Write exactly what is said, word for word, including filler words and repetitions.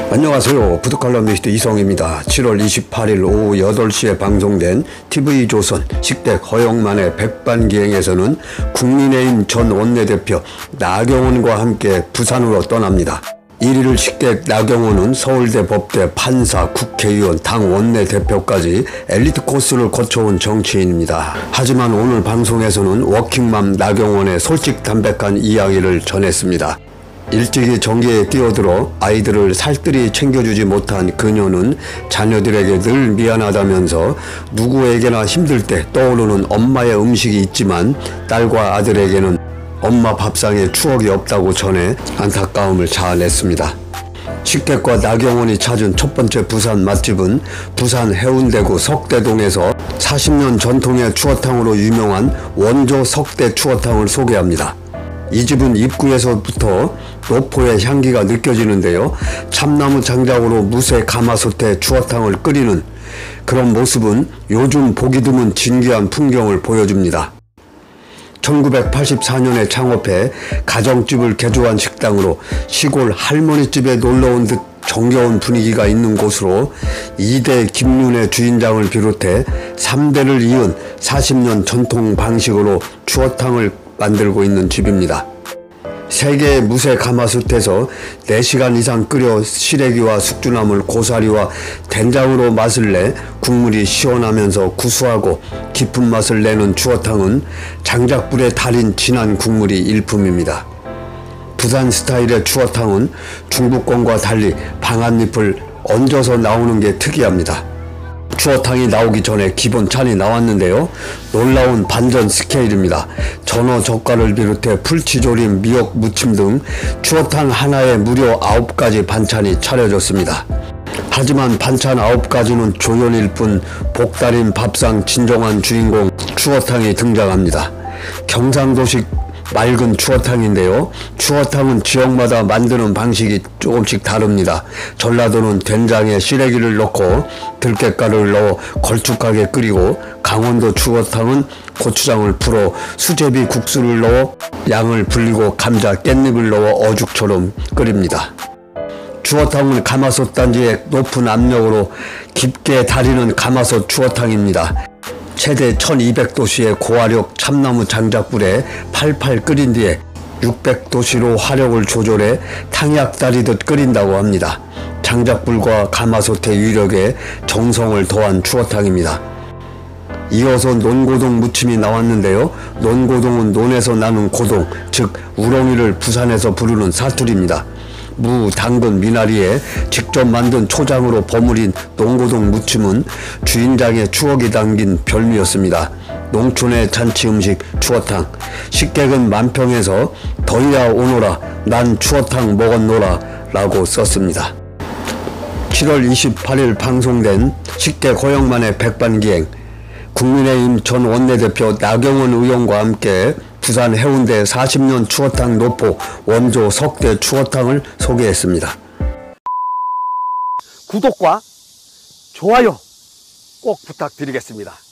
안녕하세요. 푸드칼럼니스트 이성입니다. 칠월 이십팔일 오후 여덟 시에 방송된 티비조선 식객 허영만의 백반기행에서는 국민의힘 전 원내대표 나경원과 함께 부산으로 떠납니다. 일 위를 식객 나경원은 서울대 법대 판사, 국회의원, 당 원내대표까지 엘리트 코스를 거쳐온 정치인입니다. 하지만 오늘 방송에서는 워킹맘 나경원의 솔직담백한 이야기를 전했습니다. 일찍이 전기에 뛰어들어 아이들을 살뜰히 챙겨주지 못한 그녀는 자녀들에게 늘 미안하다면서 누구에게나 힘들 때 떠오르는 엄마의 음식이 있지만 딸과 아들에게는 엄마 밥상에 추억이 없다고 전해 안타까움을 자아냈습니다. 식객과 나경원이 찾은 첫 번째 부산 맛집은 부산 해운대구 석대동에서 사십 년 전통의 추어탕으로 유명한 원조 석대 추어탕을 소개합니다. 이 집은 입구에서부터 노포의 향기가 느껴지는데요. 참나무 장작으로 무쇠 가마솥에 추어탕을 끓이는 그런 모습은 요즘 보기 드문 진귀한 풍경을 보여줍니다. 천구백팔십사년에 창업해 가정집을 개조한 식당으로 시골 할머니집에 놀러온 듯 정겨운 분위기가 있는 곳으로 이 대 김윤의 주인장을 비롯해 삼 대를 이은 사십 년 전통 방식으로 추어탕을 만들고 있는 집입니다. 세 개의 무쇠 가마솥에서 네 시간 이상 끓여 시래기와 숙주나물, 고사리와 된장으로 맛을 내 국물이 시원하면서 구수하고 깊은 맛을 내는 추어탕은 장작불에 달인 진한 국물이 일품입니다. 부산 스타일의 추어탕은 중부권과 달리 방앗잎을 얹어서 나오는 게 특이합니다. 추어탕이 나오기 전에 기본 찬이 나왔는데요. 놀라운 반전 스케일입니다. 전어 젓갈을 비롯해 풀치조림, 미역 무침 등 추어탕 하나에 무려 아홉 가지 반찬이 차려졌습니다. 하지만 반찬 아홉 가지는 조연일 뿐 복달인 밥상 진정한 주인공 추어탕이 등장합니다. 경상도식 맑은 추어탕인데요. 추어탕은 지역마다 만드는 방식이 조금씩 다릅니다. 전라도는 된장에 시래기를 넣고 들깨가루를 넣어 걸쭉하게 끓이고, 강원도 추어탕은 고추장을 풀어 수제비 국수를 넣어 양을 불리고 감자, 깻잎을 넣어 어죽처럼 끓입니다. 추어탕은 가마솥 단지의 높은 압력으로 깊게 달이는 가마솥 추어탕입니다. 최대 천이백 도씨의 고화력 참나무 장작불에 팔팔 끓인 뒤에 육백 도씨로 화력을 조절해 탕약 달이듯 끓인다고 합니다. 장작불과 가마솥의 위력에 정성을 더한 추어탕입니다. 이어서 논고동 무침이 나왔는데요. 논고동은 논에서 나는 고동, 즉 우렁이를 부산에서 부르는 사투리입니다. 무, 당근, 미나리에 직접 만든 초장으로 버무린 논고동 무침은 주인장의 추억이 담긴 별미였습니다. 농촌의 잔치 음식 추어탕. 식객은 만평에서 더위야 오너라, 난 추어탕 먹었노라 라고 썼습니다. 칠월 이십팔일 방송된 식객 허영만의 백반기행, 국민의힘 전 원내대표 나경원 의원과 함께 부산 해운대 사십 년 추어탕 노포 원조 석대 추어탕을 소개했습니다. 구독과 좋아요 꼭 부탁드리겠습니다.